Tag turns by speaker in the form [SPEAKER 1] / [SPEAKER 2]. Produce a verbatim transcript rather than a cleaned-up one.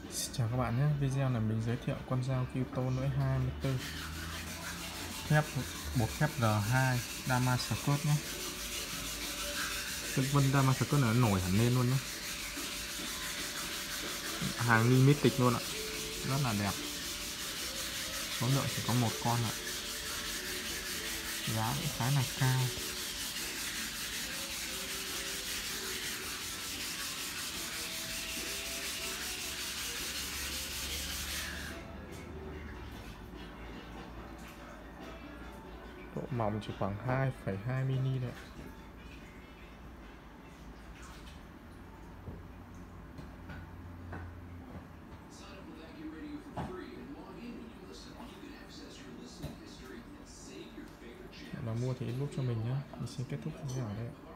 [SPEAKER 1] Xin chào các bạn nhé, video này mình giới thiệu con dao Kyuto lưỡi hai mươi tư thép bột thép R hai Damascus nhé. Cái vân Damascus nó nổi hẳn lên luôn nhé, hàng limited luôn ạ, rất là đẹp. Số lượng chỉ có một con ạ, giá cũng khá là cao. Độ mỏng chỉ khoảng hai phẩy hai mi-li thôi. Mà mua thì inbox cho mình nhé. Mình xin kết thúc video ở đây.